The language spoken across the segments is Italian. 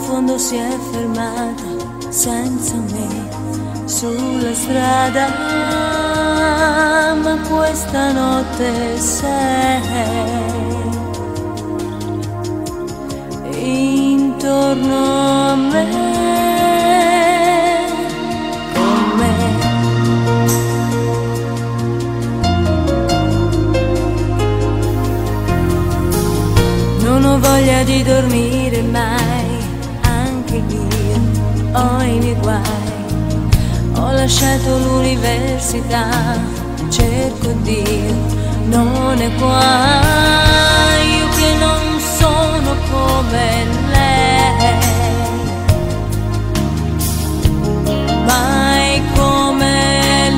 fondo si è fermato senza me sulla strada, ma questa notte sei intorno a me, con me. Non ho voglia di dormire mai, anche io ho i miei guai. Ho lasciato l'università, cerco Dio, non è qua. Io che non sono come lei, mai come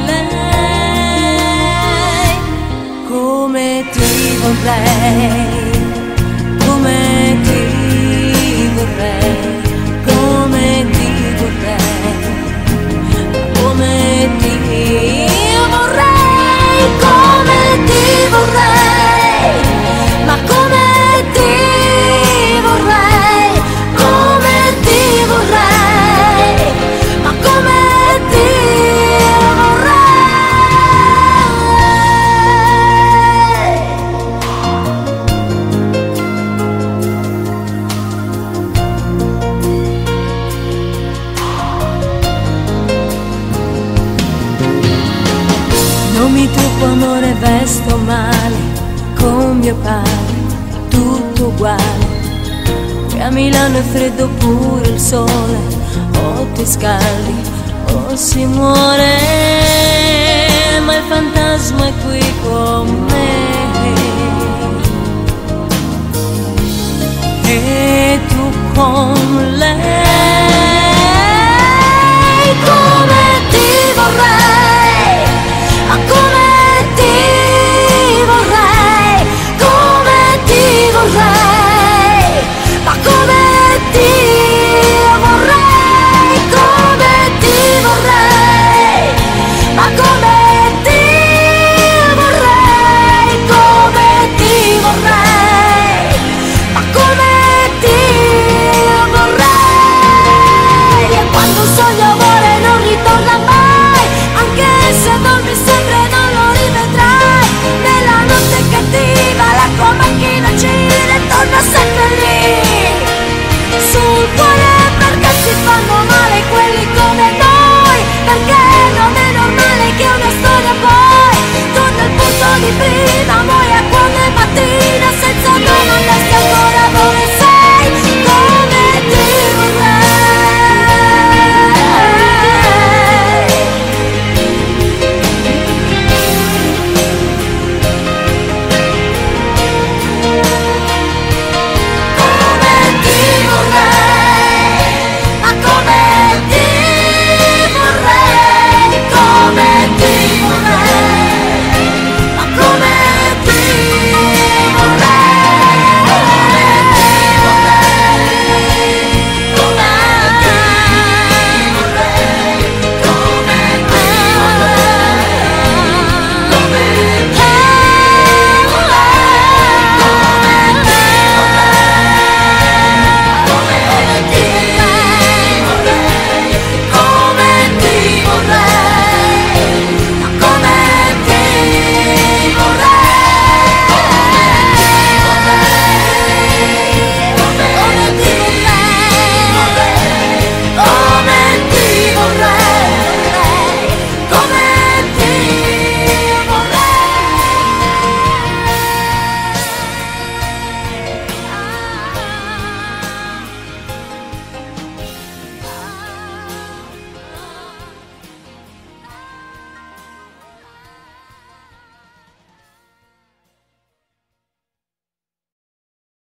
lei, come ti vorrei, come ti vorrei, come ti vorrei, come ti vorrei, come ti vorrei, ma come ti vorrei, come ti vorrei, ma come ti Non mi trucco amore, vesto male, con mio padre, tutto uguale. Qui a Milano è freddo pure il sole, o ti scaldi o si muore, ma il fantasma è qui con me. E tu con